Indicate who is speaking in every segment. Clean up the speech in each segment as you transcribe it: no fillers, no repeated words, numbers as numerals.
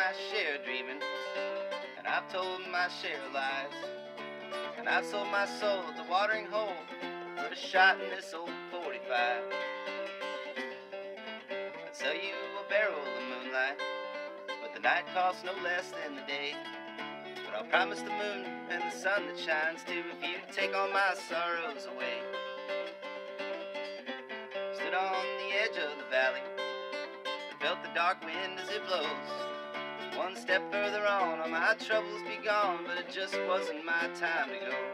Speaker 1: my share of dreaming, and I've told my share of lies, and I've sold my soul at the watering hole for a shot in this old 45. I'd sell you a barrel of moonlight, but the night costs no less than the day. But I'll promise the moon and the sun that shines too if you take all my sorrows away. Stood on the edge of the valley, felt the dark wind as it blows. One step further on, all my troubles be gone, but it just wasn't my time to go.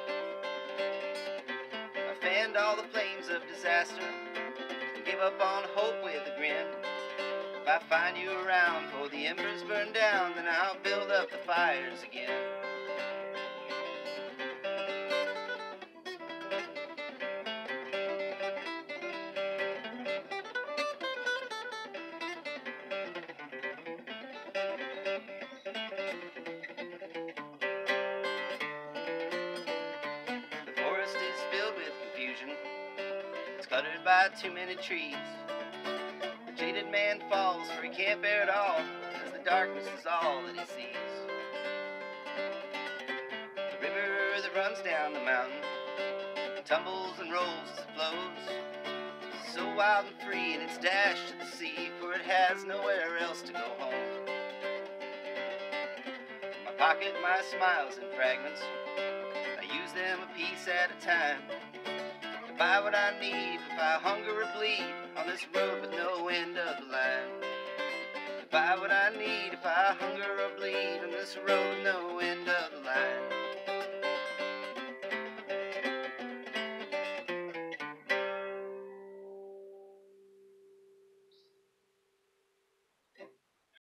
Speaker 1: I fanned all the flames of disaster and gave up on hope with a grin. If I find you around before the embers burn down, then I'll build up the fires again. The forest is filled with confusion, it's cluttered by too many trees. The jaded man falls, for he can't bear it all, as the darkness is all that he sees. The river that runs down the mountain tumbles and rolls as it flows, so wild and free in its dash to the sea, for it has nowhere else to go home. In my pocket, my smiles in fragments, I use them a piece at a time to buy what I need if I hunger or bleed on this road with no end of the line. To buy what I need if I hunger or bleed on this road with no end of the line.